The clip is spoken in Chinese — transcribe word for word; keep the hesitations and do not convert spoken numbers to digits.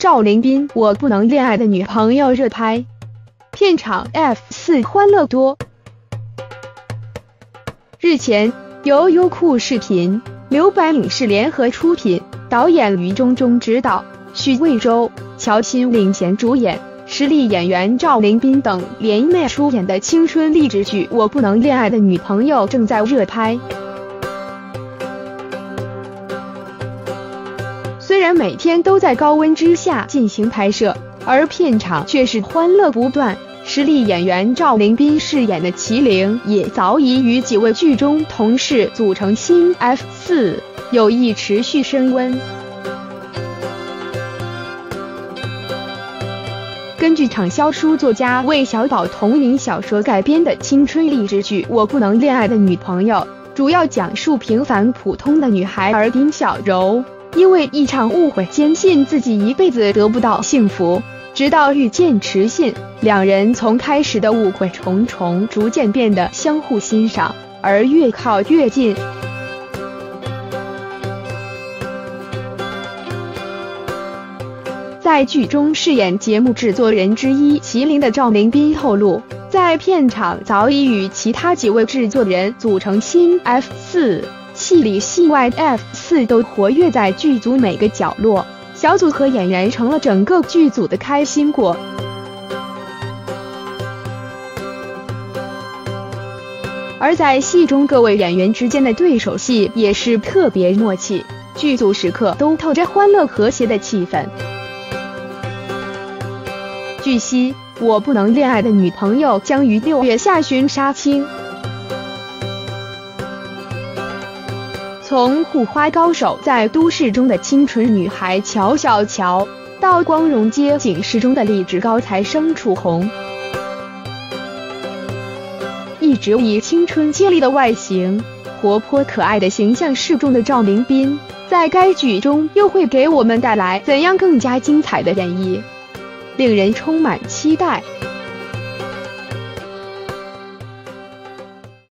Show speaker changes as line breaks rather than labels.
赵凌彬我不能恋爱的女朋友热拍，片场 F 四 欢乐多。日前，由优酷视频、留白影视联合出品，导演于中中执导，许魏洲、乔欣领衔主演，实力演员赵凌彬等联袂出演的青春励志剧《我不能恋爱的女朋友》正在热拍。虽然每天都在高温之下进行拍摄，而片场却是欢乐不断。实力演员赵凌彬饰演的麒麟也早已与几位剧中同事组成新 F 四， 友谊持续升温。根据畅销书作家魏小宝同名小说改编的青春励志剧《我不能恋爱的女朋友》，主要讲述平凡普通的女孩儿丁小柔，因为一场误会，坚信自己一辈子得不到幸福，直到遇见池信，两人从开始的误会重重，逐渐变得相互欣赏，而越靠越近。在剧中饰演节目制作人之一麒麟的赵凌彬透露，在片场早已与其他几位制作人组成新 F 四， 戏里戏外 F 四 都活跃在剧组每个角落，小组和演员成了整个剧组的开心果。而在戏中各位演员之间的对手戏也是特别默契，剧组时刻都透着欢乐和谐的气氛。据悉，《我不能恋爱的女朋友》将于六月下旬杀青。从护花高手在都市中的清纯女孩乔小乔，到光荣街警示中的励志高材生楚红，一直以青春接力的外形、活泼可爱的形象示众的赵凌彬，在该剧中又会给我们带来怎样更加精彩的演绎，令人充满期待。